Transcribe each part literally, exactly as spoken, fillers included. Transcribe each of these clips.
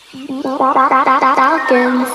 Falcons.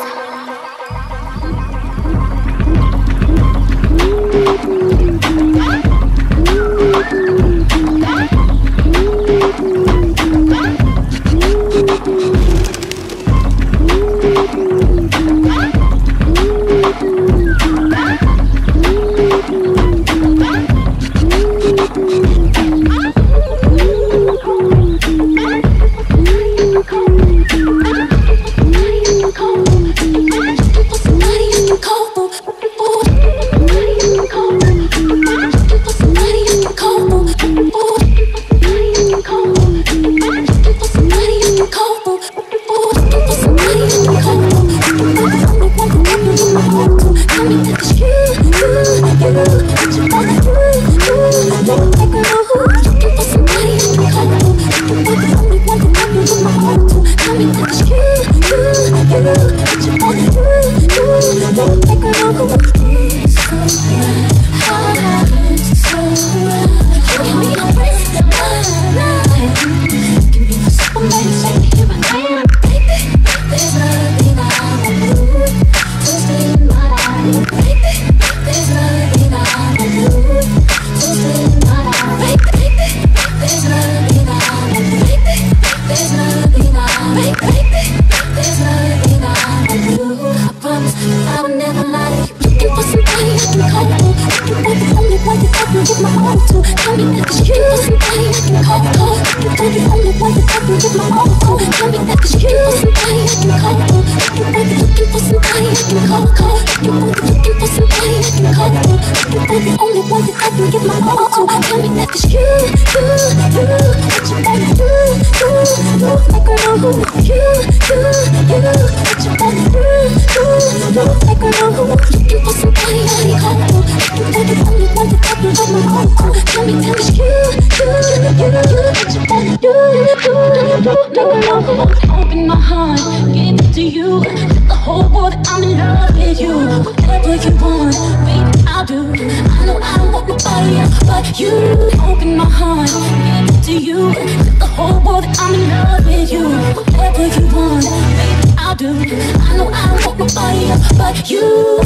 Open my heart, give it to you. Tell the whole world that I'm in love with you. Whatever you want, baby, I'll do. I know I don't want nobody else but you. Open my heart, give it to you. Tell the whole world that I'm in love with you. Whatever you want, baby, I'll do. I know I don't want nobody else but you.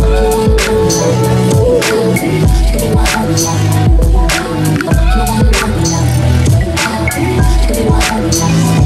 Give me my heart, give me my heart.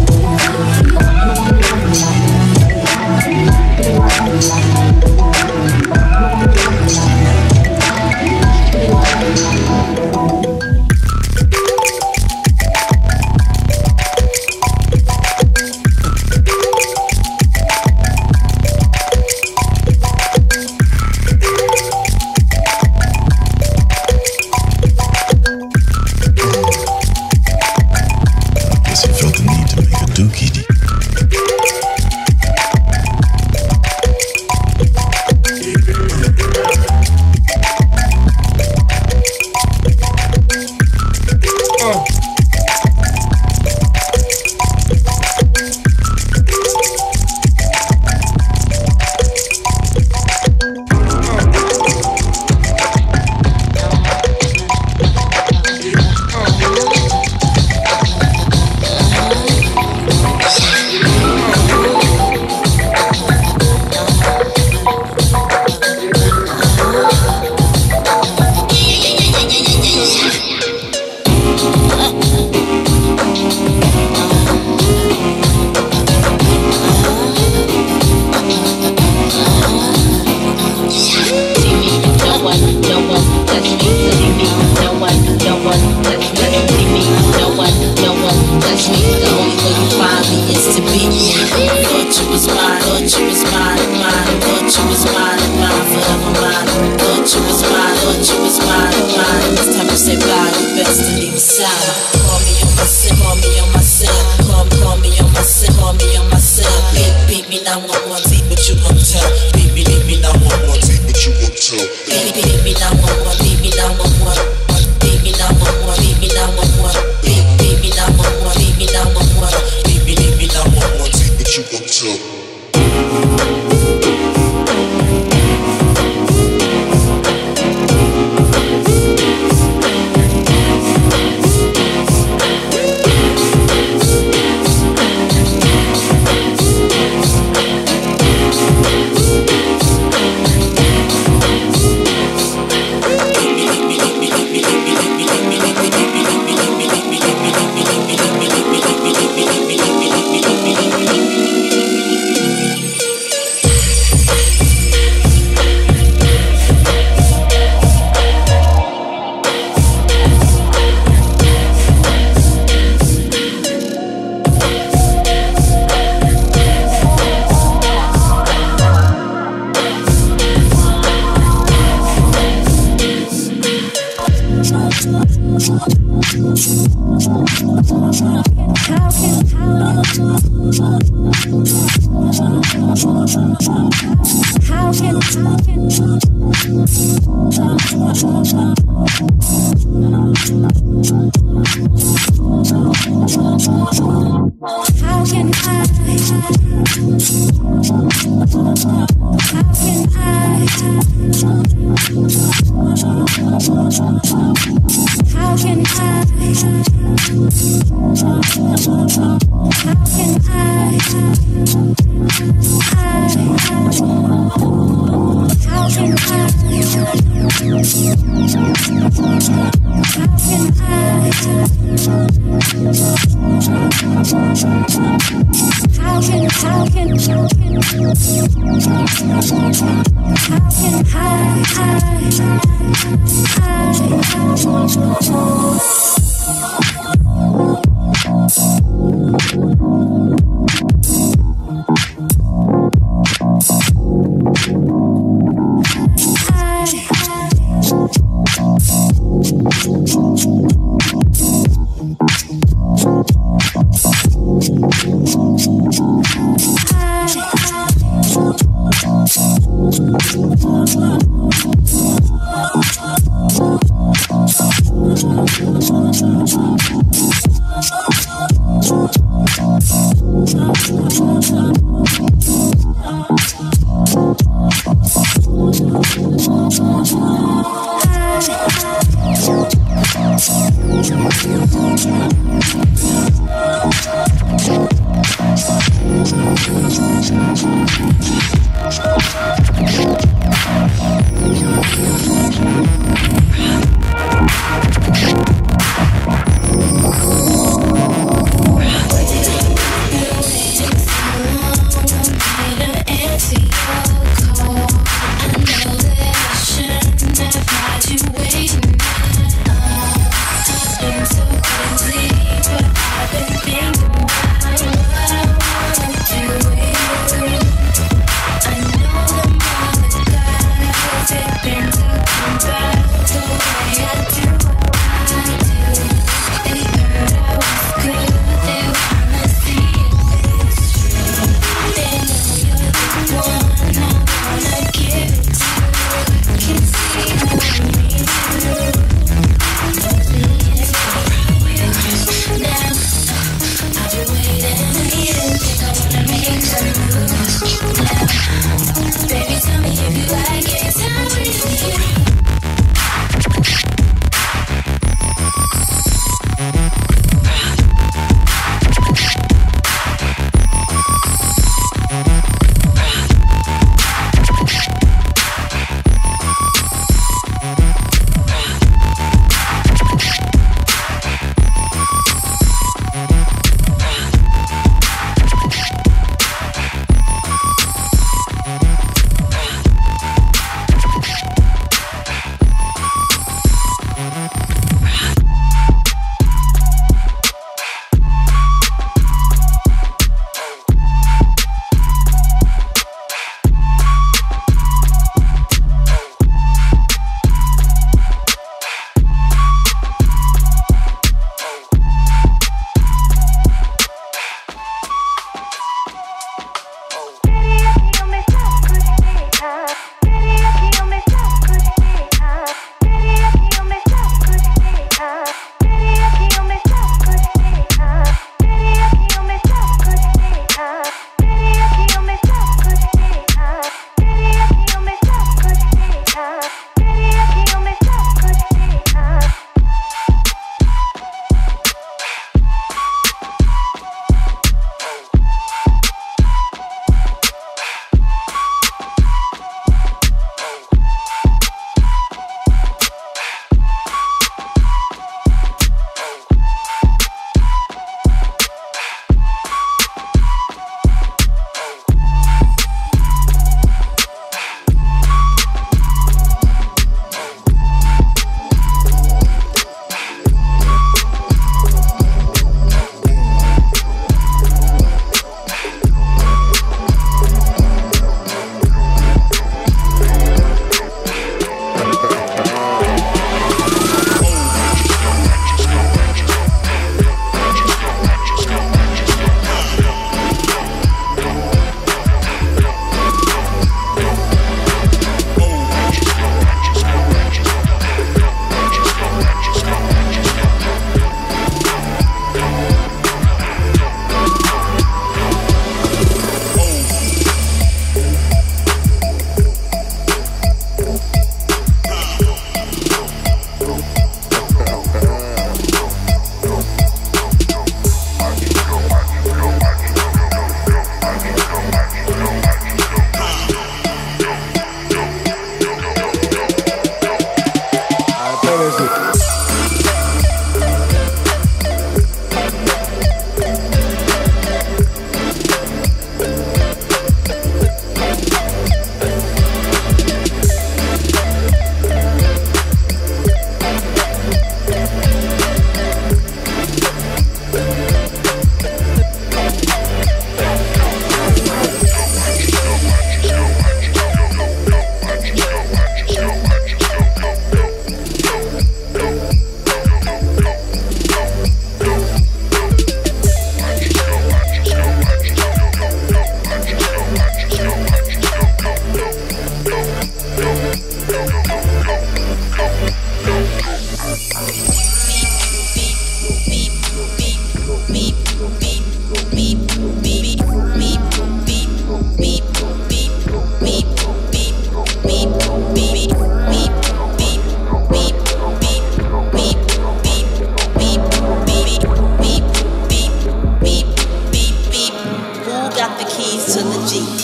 keys to the Jeep?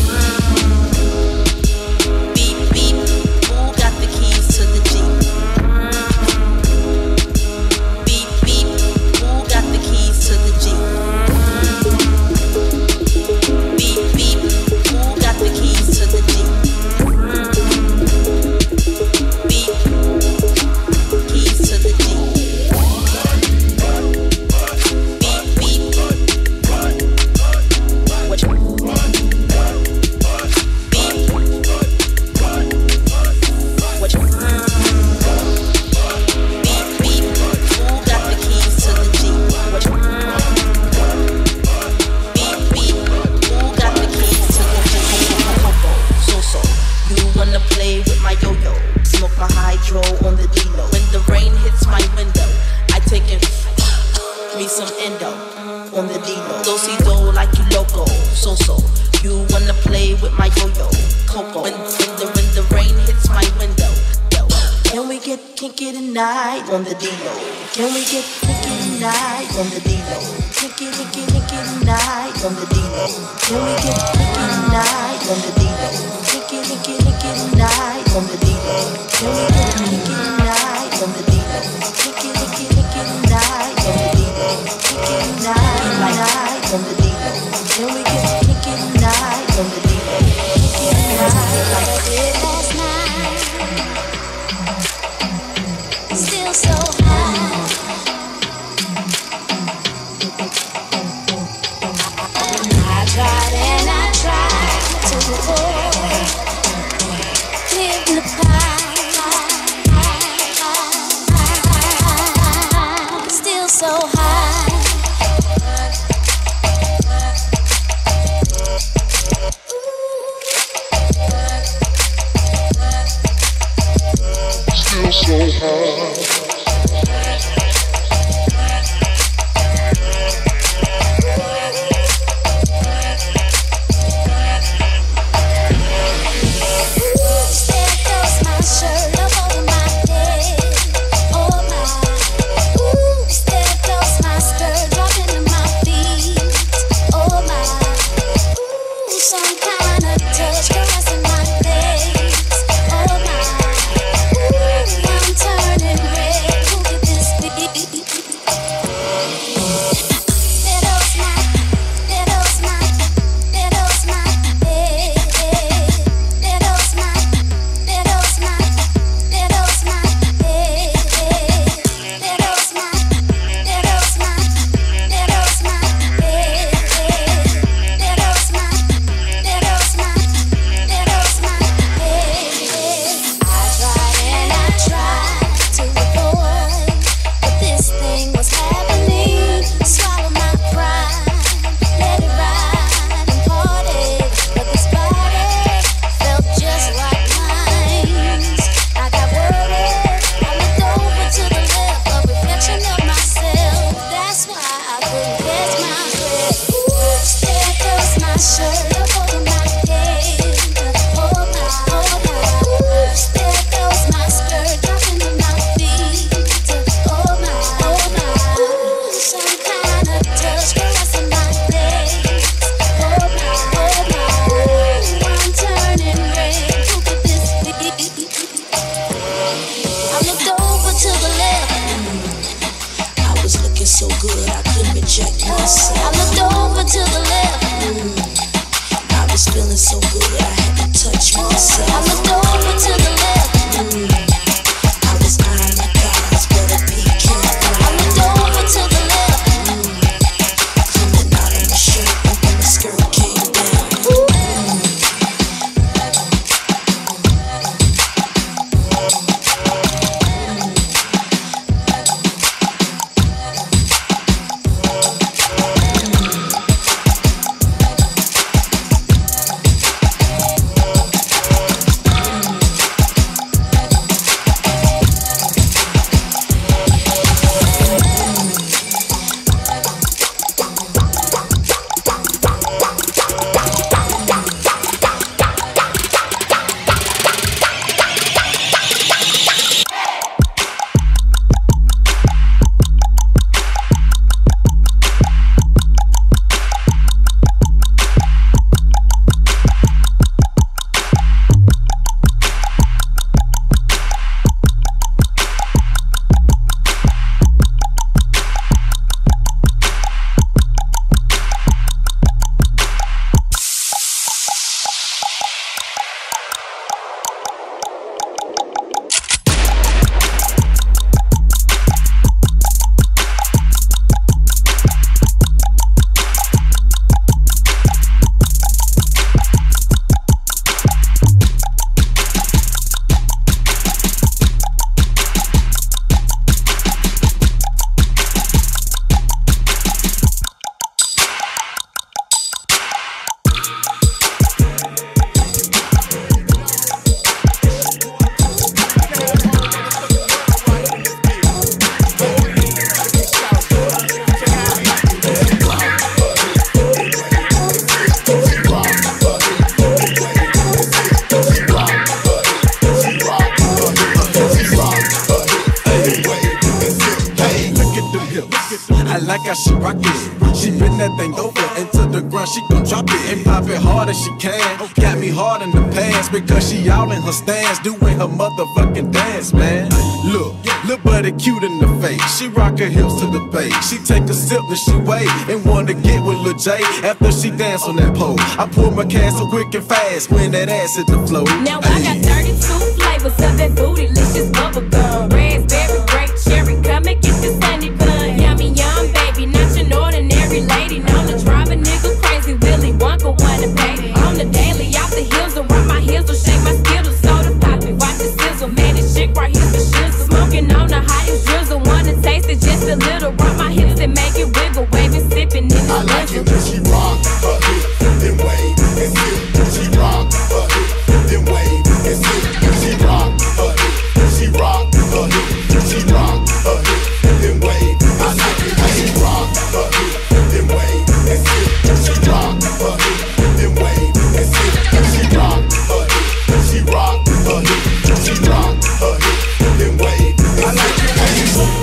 Beep, beep, who got the keys to the Jeep? Beep, beep, who got the keys to the Jeep? Beep, beep, who got the keys to the Jeep? Beep, keys to the Jeep. Beep, beep, what you on the D-Lo. When the rain hits my window, I take it, me some endo on the D-Lo. Do-si-do like you loco, so-so. You wanna play with my yo-yo, Coco. When, when, the, when the rain hits my window, yo. Can we get kinky tonight on the D-Lo? Can we get kinky tonight on the D-Lo? Kinky, kinky, kinky tonight on the D-Lo. Can we get kinky tonight on the D-Lo? Kinky, kinky, kinky tonight on the D-Lo. Can we get kinky tonight on the D-Lo? Kinky, kinky, kinky tonight on the D-Lo. Kinky tonight, night on the D-Lo. Can we get kinky tonight on the D-Lo? Kinky tonight, like I did last night. Still so high. I tried and I tried to avoid clearing the pie. Still so high. Still so high. she rock it. She bend that thing over into the ground, she gon' drop it and pop it hard as she can. Got me hard in the pants because she all in her stance, doing her motherfucking dance, man. Look, look buddy cute in the face. She rock her hips to the bass. She take a sip and she wait and wanna get with Lil J after she dance on that pole. I pour my can so quick and fast when that ass hit the floor. Now I got thirty-two flavors of that bootylicious bubble gum. Raspberry, grape, cherry, come and get this honey bun. Yummy, yum, baby, not your ordinary lady. Known to drive a nigga crazy, Willy Wonka wanna pay. On the daily, off the hills, around my heels, will shake my skittles, soda pop it, watch the sizzle. Man, this shit right here's the shizzle. Smoking on the hottest drizzle, wanna taste it just a little. Rock my hips and make it wiggle, waving, sipping in the I like it when she rock her hip, then wave and sip. She rock her hip, then wave and sip. She rock her hip, she rock her hip, she rock her hip, then wave. I like it when she rock her hip, then wave and sip. She rock her hip, then wave and sip. She rock her hip, she rock her hip, she rock her hip, then wave. I like it when she rock.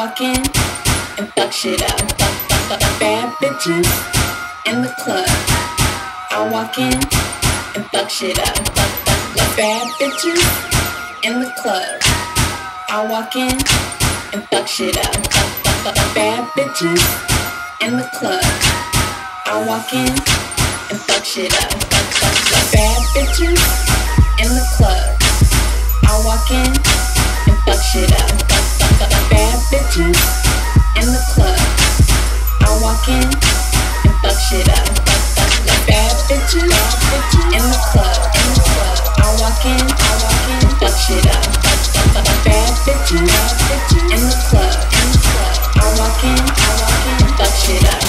walk in and fuck shit up. Bad bitches in the club. I walk in and fuck shit up. Bad bitches in the club. I walk in and fuck shit up. Bad bitches in the club. I walk in and fuck shit up. Bad bitches in the club. I walk in and fuck shit up. Bad bitches in the club. I walk in and fuck shit up. Bad bitches in the club. I walk in, I walk in, fuck shit up. Bad bitches in the club. I walk in, I walk in, fuck shit up.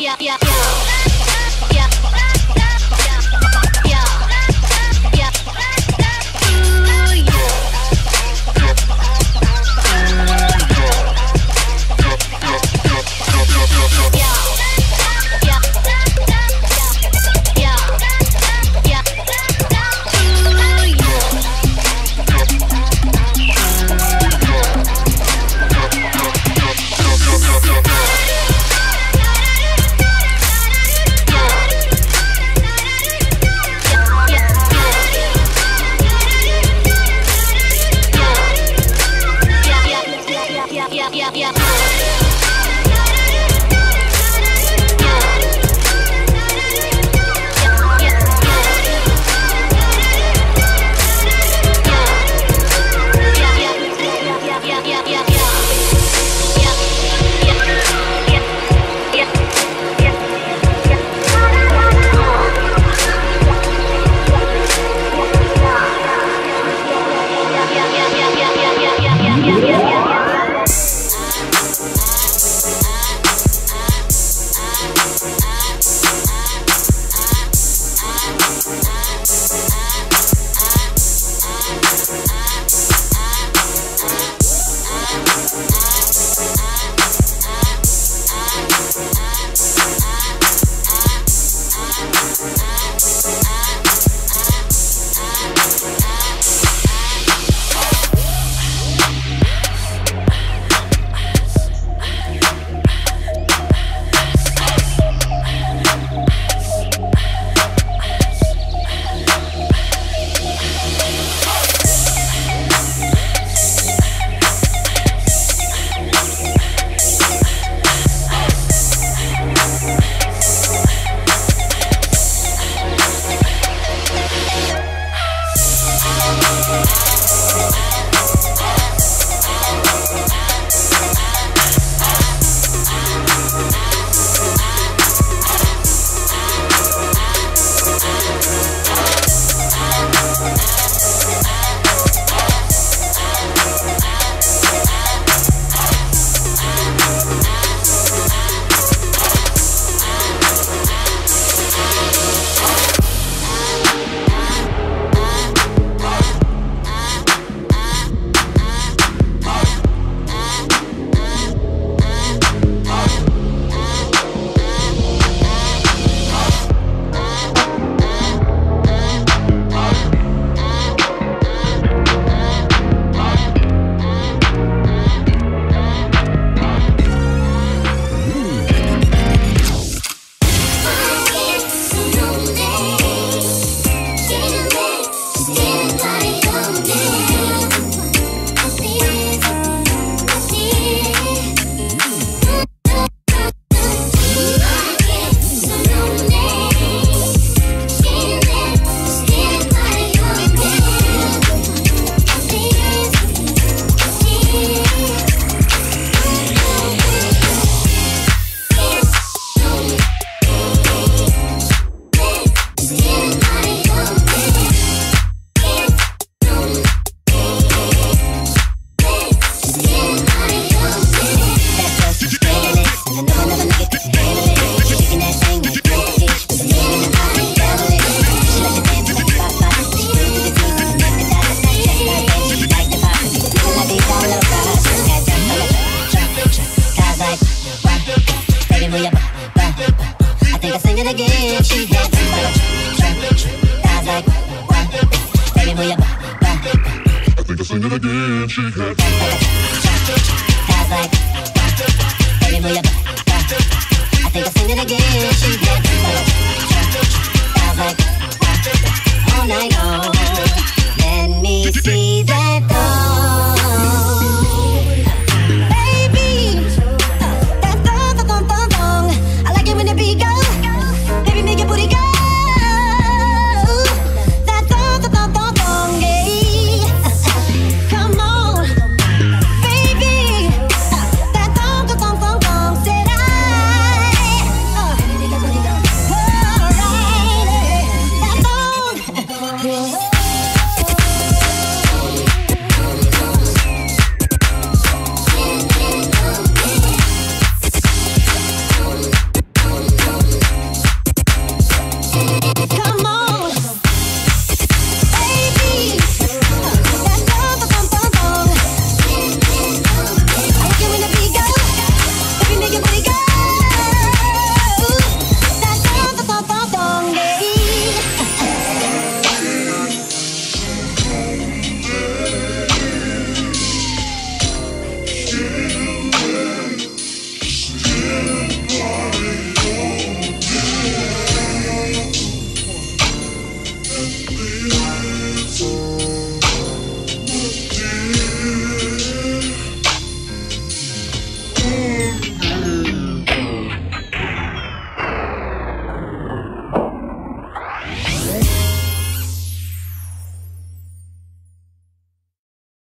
Sing it again, she had. Baby, move your